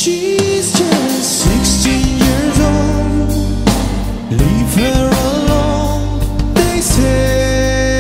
She's just 16 years old. Leave her alone, they say.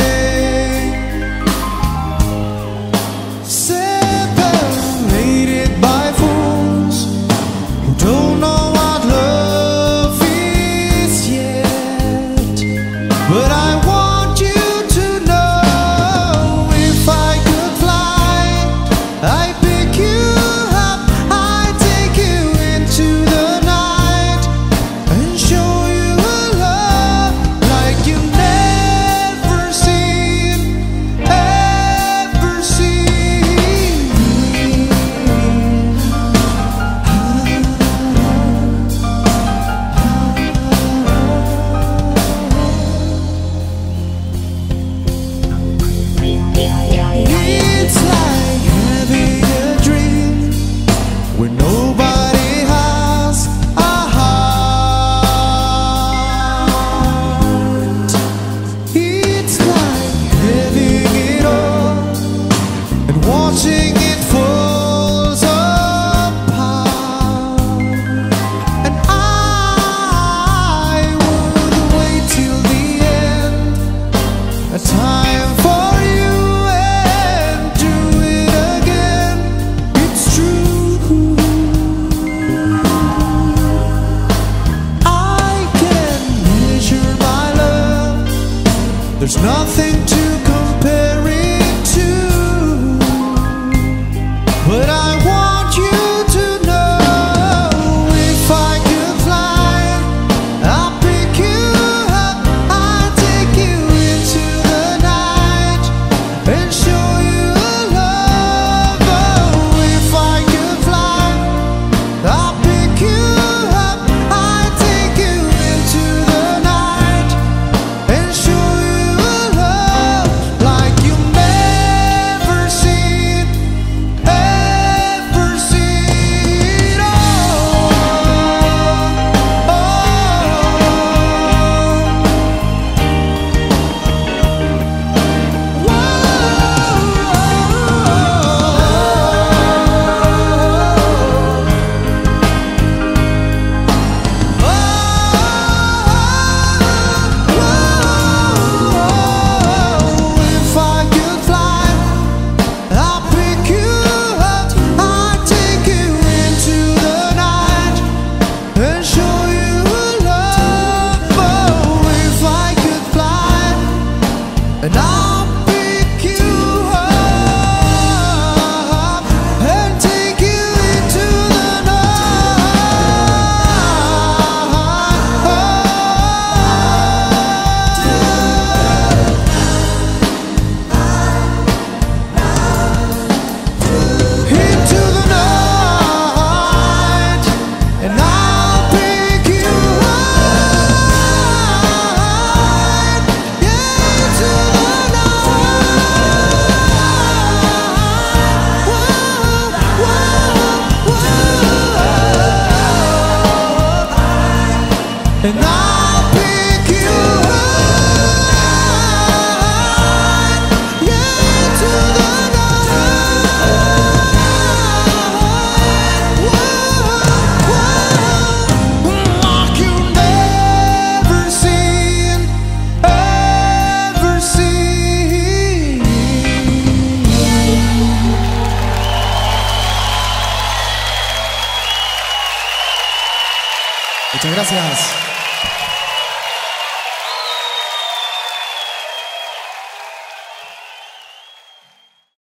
Separated by fools who don't know what love is yet. But I want you to know, if I could fly, I'd pick you up, I'd take you into the night and show you a love like you've never seen, ever seen. It's like having a dream where nobody has a heart. It's like having it all and watching it falls apart. And I would wait till the end, a time for you and do it again. It's true. I can measure my love. There's nothing to compare it to. But I want you to know, if I could fly, I'll pick you up, I'll take you into the night and show you a love. Oh, if I could fly, I'll pick you up, I'll take you into the night and show you a love like you've never seen, ever seen. Oh, if I could fly, I'll pick you up, I'll take you into the night and show you a love. Oh, if I could fly, and I'll pick you up and take you into the into the night, and I'll pick you up, yeah, into the night. And I'll pick you up, yeah, into the night. Like you've never seen, ever seen. Muchas gracias.